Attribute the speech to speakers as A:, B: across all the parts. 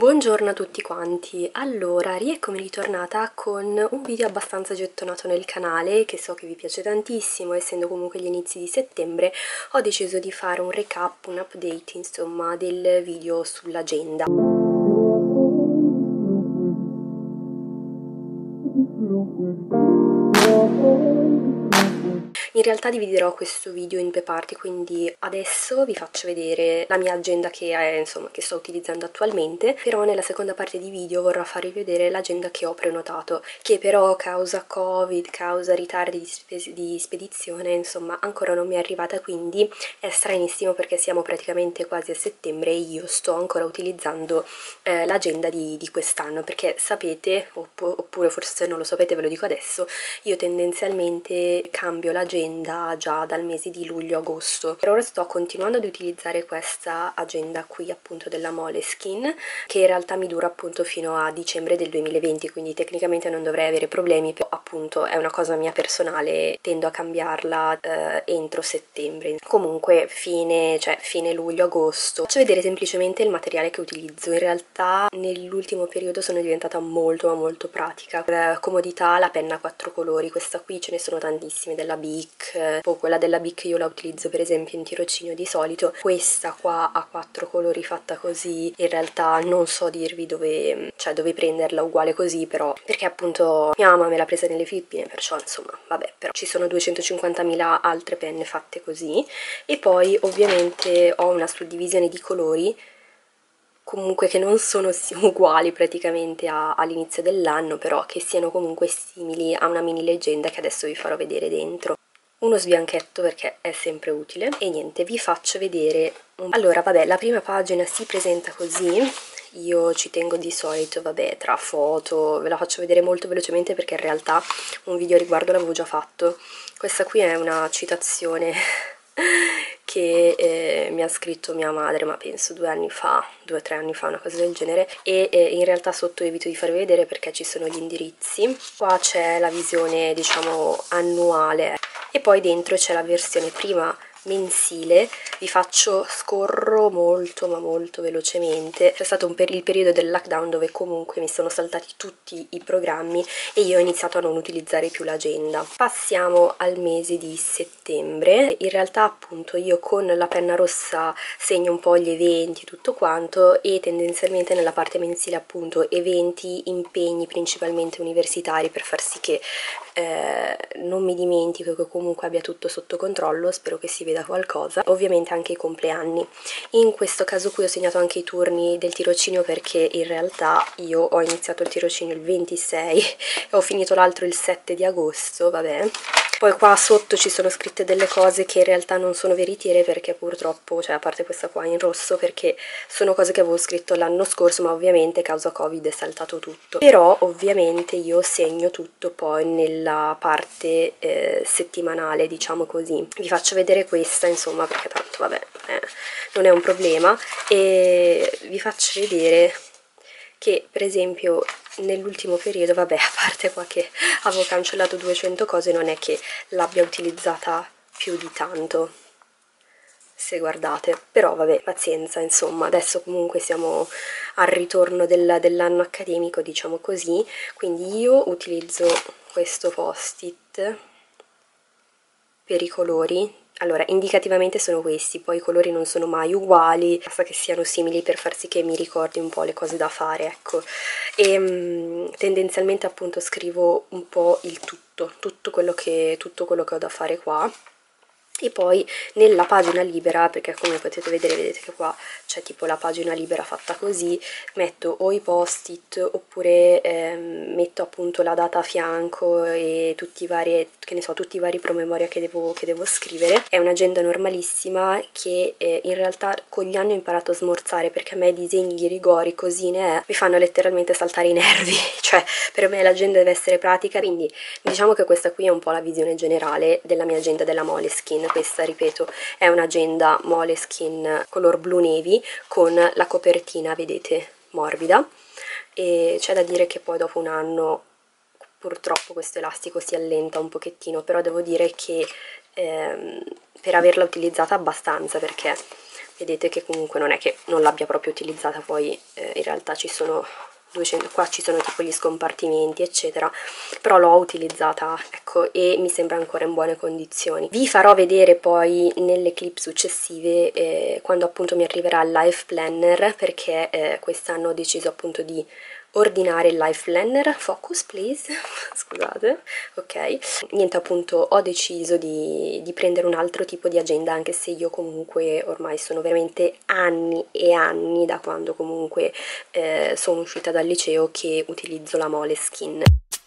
A: Buongiorno a tutti quanti, allora rieccomi ritornata con un video abbastanza gettonato nel canale che so che vi piace tantissimo. Essendo comunque gli inizi di settembre ho deciso di fare un recap, un update insomma del video sull'agenda. In realtà dividerò questo video in due parti, quindi adesso vi faccio vedere la mia agenda che sto utilizzando attualmente, però nella seconda parte di video vorrò farvi vedere l'agenda che ho prenotato, che però causa Covid, causa ritardi di spedizione, insomma ancora non mi è arrivata, quindi è stranissimo perché siamo praticamente quasi a settembre e io sto ancora utilizzando l'agenda di quest'anno, perché sapete, oppure forse non lo sapete, ve lo dico adesso, io tendenzialmente cambio l'agenda già dal mese di luglio-agosto. Per ora sto continuando ad utilizzare questa agenda qui appunto della Moleskine, che in realtà mi dura appunto fino a dicembre del 2020, quindi tecnicamente non dovrei avere problemi, però appunto è una cosa mia personale, tendo a cambiarla entro settembre. Comunque fine luglio-agosto. Faccio vedere semplicemente il materiale che utilizzo. In realtà nell'ultimo periodo sono diventata molto pratica. Per comodità la penna a 4 colori, questa qui ce ne sono tantissime della Bic, quella della Bic io la utilizzo per esempio in tirocinio di solito. Questa qua a 4 colori fatta così, in realtà non so dirvi dove prenderla uguale così, però perché appunto mia mamma me l'ha presa nelle Filippine, perciò insomma vabbè, però ci sono 250.000 altre penne fatte così. E poi ovviamente ho una suddivisione di colori comunque che non sono uguali praticamente all'inizio dell'anno, però che siano comunque simili a una mini leggenda che adesso vi farò vedere dentro. Uno sbianchetto perché è sempre utile. E niente, vi faccio vedere allora vabbè, la prima pagina si presenta così. Io ci tengo di solito, vabbè, tra foto, ve la faccio vedere molto velocemente perché in realtà un video a riguardo l'avevo già fatto. Questa qui è una citazione che mi ha scritto mia madre, ma penso 2 o 3 anni fa, una cosa del genere, e in realtà sotto evito di farvi vedere perché ci sono gli indirizzi. Qua c'è la visione diciamo annuale e poi dentro c'è la versione prima mensile. Vi scorro molto ma molto velocemente. C'è stato il periodo del lockdown dove comunque mi sono saltati tutti i programmi e io ho iniziato a non utilizzare più l'agenda. Passiamo al mese di settembre. In realtà appunto io con la penna rossa segno un po' gli eventi, tutto quanto, e tendenzialmente nella parte mensile appunto eventi, impegni principalmente universitari, per far sì che non mi dimentico, che comunque abbia tutto sotto controllo. Spero che si veda qualcosa. Ovviamente anche i compleanni. In questo caso qui ho segnato anche i turni del tirocinio perché in realtà io ho iniziato il tirocinio il 26 e ho finito l'altro il 7 di agosto, vabbè. Poi qua sotto ci sono scritte delle cose che in realtà non sono veritiere perché purtroppo, cioè a parte questa qua in rosso, perché sono cose che avevo scritto l'anno scorso, ma ovviamente causa Covid è saltato tutto. Però ovviamente io segno tutto poi nella parte settimanale, diciamo così. Vi faccio vedere questa insomma perché tanto vabbè non è un problema, e vi faccio vedere che per esempio nell'ultimo periodo, vabbè, a parte qua che avevo cancellato 200 cose, non è che l'abbia utilizzata più di tanto, se guardate, però vabbè, pazienza, insomma, adesso comunque siamo al ritorno dell'anno accademico, diciamo così, quindi io utilizzo questo post-it per i colori. Allora, indicativamente sono questi, poi i colori non sono mai uguali, basta che siano simili per far sì che mi ricordi un po' le cose da fare, ecco. E tendenzialmente appunto scrivo un po' il tutto quello che ho da fare qua. E poi nella pagina libera, perché come potete vedere, vedete che qua c'è tipo la pagina libera fatta così, metto o i post-it oppure metto appunto la data a fianco e tutti i vari, che ne so, tutti i vari promemoria che devo scrivere. È un'agenda normalissima che in realtà con gli anni ho imparato a smorzare, perché a me disegni, rigori, cosine mi fanno letteralmente saltare i nervi, cioè per me l'agenda deve essere pratica, quindi diciamo che questa qui è un po' la visione generale della mia agenda della Moleskine. Questa, ripeto, è un'agenda Moleskine color blu navy con la copertina, vedete, morbida, e c'è da dire che poi dopo un anno purtroppo questo elastico si allenta un pochettino, però devo dire che per averla utilizzata abbastanza, perché vedete che comunque non è che non l'abbia proprio utilizzata, poi in realtà ci sono 200, qua ci sono tipo gli scompartimenti eccetera, però l'ho utilizzata, ecco, e mi sembra ancora in buone condizioni. Vi farò vedere poi nelle clip successive quando appunto mi arriverà il life planner, perché quest'anno ho deciso appunto di ordinare il life planner. Focus please, scusate, ok. Niente, appunto ho deciso di prendere un altro tipo di agenda, anche se io comunque ormai sono veramente anni e anni, da quando comunque sono uscita dal liceo, che utilizzo la Moleskine.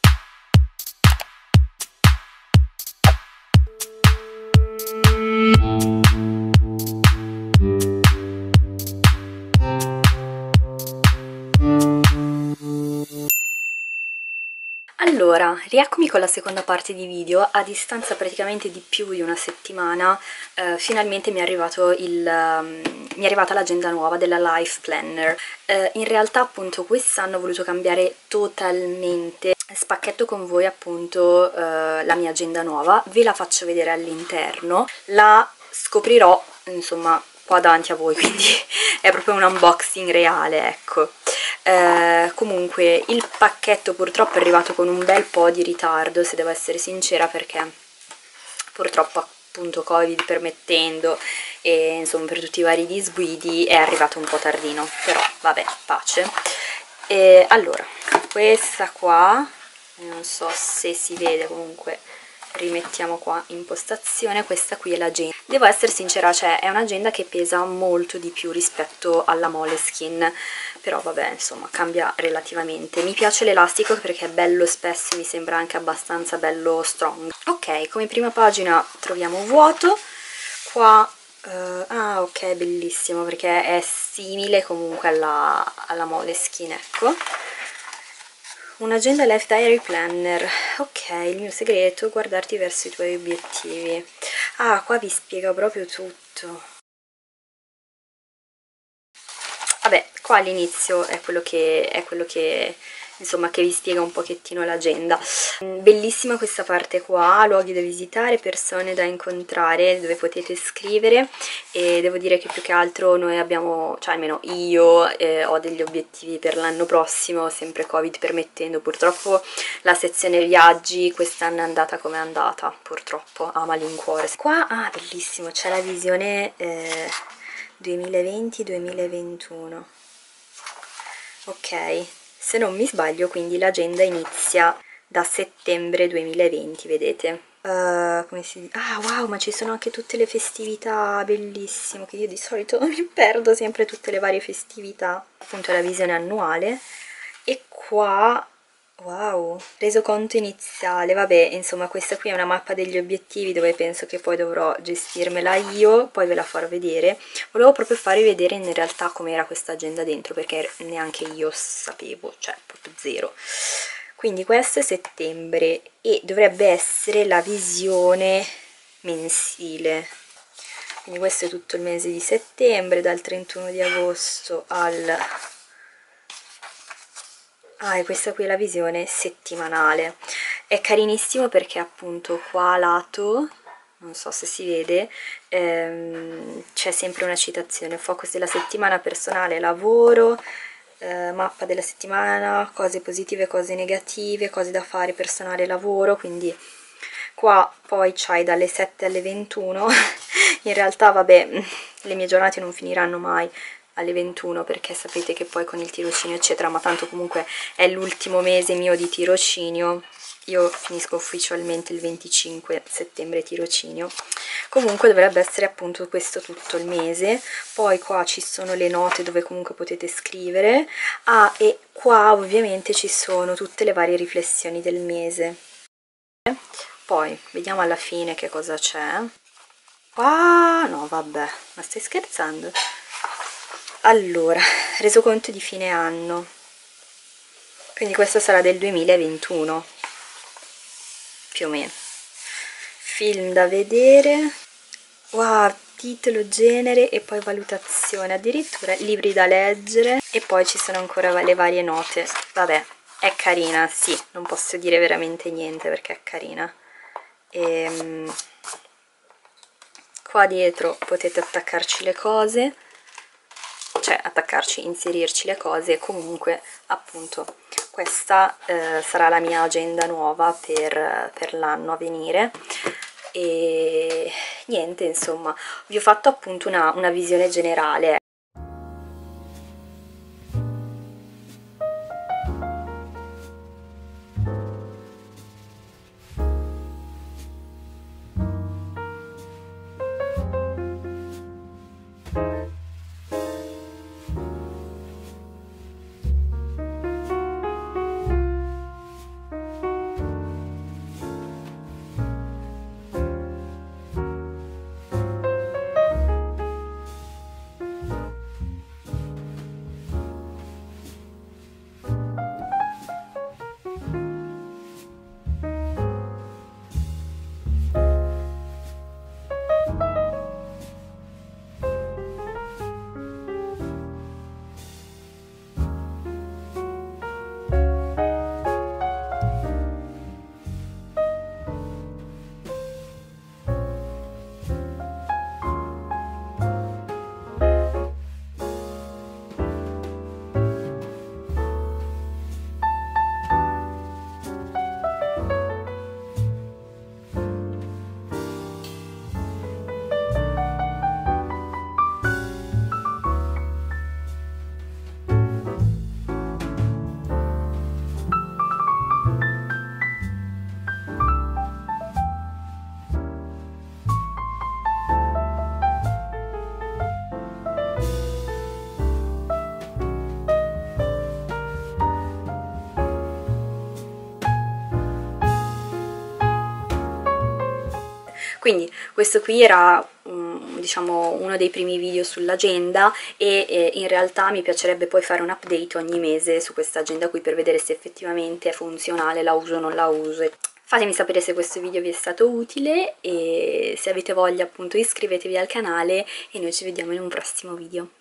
A: Allora, rieccomi con la seconda parte di video. A distanza praticamente di più di una settimana, finalmente mi è arrivata l'agenda nuova della Life Planner. In realtà appunto quest'anno ho voluto cambiare totalmente, spacchetto con voi appunto la mia agenda nuova, ve la faccio vedere all'interno, la scoprirò insomma qua davanti a voi, quindi è proprio un unboxing reale, ecco. Comunque il pacchetto purtroppo è arrivato con un bel po' di ritardo, se devo essere sincera, perché purtroppo appunto Covid permettendo e insomma per tutti i vari disguidi è arrivato un po' tardino, però vabbè, pace. Allora, questa qua, non so se si vede, comunque rimettiamo qua in postazione, questa qui è l'agenda. Devo essere sincera, cioè è un'agenda che pesa molto di più rispetto alla Moleskine, però vabbè, insomma, cambia relativamente. Mi piace l'elastico perché è bello spesso, mi sembra anche abbastanza bello strong. Ok, come prima pagina troviamo vuoto, qua ah ok, bellissimo, perché è simile comunque alla Moleskine, ecco. Un'agenda Life Diary Planner. Ok, il mio segreto, guardarti verso i tuoi obiettivi. Ah, qua vi spiega proprio tutto. Vabbè, qua all'inizio è quello che insomma che vi spiega un pochettino l'agenda. Bellissima questa parte qua, luoghi da visitare, persone da incontrare, dove potete scrivere, e devo dire che più che altro noi abbiamo, cioè almeno io ho degli obiettivi per l'anno prossimo, sempre Covid permettendo. Purtroppo la sezione viaggi quest'anno è andata come è andata, purtroppo, a malincuore. Qua, ah, bellissimo, c'è la visione 2020-2021. Ok, se non mi sbaglio quindi l'agenda inizia da settembre 2020, vedete? Come si dice? Ah, wow, ma ci sono anche tutte le festività, bellissimo, che io di solito mi perdo sempre tutte le varie festività. Appunto la visione annuale, e qua, wow, resoconto iniziale. Vabbè, insomma, questa qui è una mappa degli obiettivi, dove penso che poi dovrò gestirmela io, poi ve la farò vedere. Volevo proprio farvi vedere in realtà com'era questa agenda dentro, perché neanche io sapevo, cioè proprio zero. Quindi questo è settembre e dovrebbe essere la visione mensile. Quindi questo è tutto il mese di settembre, dal 31 di agosto al... Ah, e questa qui è la visione settimanale. È carinissimo perché appunto qua a lato, non so se si vede, c'è sempre una citazione: focus della settimana, personale, lavoro, mappa della settimana, cose positive, cose negative, cose da fare, personale, lavoro. Quindi qua poi c'hai dalle 7 alle 21. In realtà vabbè, le mie giornate non finiranno mai alle 21, perché sapete che poi con il tirocinio eccetera, ma tanto comunque è l'ultimo mese mio di tirocinio, io finisco ufficialmente il 25 settembre tirocinio. Comunque dovrebbe essere appunto questo tutto il mese. Poi qua ci sono le note dove comunque potete scrivere. Ah, e qua ovviamente ci sono tutte le varie riflessioni del mese. Poi vediamo alla fine che cosa c'è. Qua no, vabbè, ma stai scherzando? Allora, resoconto di fine anno, quindi questo sarà del 2021 più o meno. Film da vedere, wow, titolo, genere e poi valutazione, addirittura libri da leggere, e poi ci sono ancora le varie note. Vabbè, è carina, sì, non posso dire veramente niente perché è carina. Qua dietro potete attaccarci le cose.
B: cioè attaccarci, inserirci le cose. Comunque appunto questa sarà la mia agenda nuova per l'anno a venire. E niente, insomma, vi ho fatto appunto una visione generale. Quindi questo qui era diciamo uno dei primi video sull'agenda e in realtà mi piacerebbe poi fare un update ogni mese su questa agenda qui per vedere se effettivamente è funzionale, la uso o non la uso. Fatemi sapere se questo video vi è stato utile e se avete voglia appunto iscrivetevi al canale e noi ci vediamo in un prossimo video.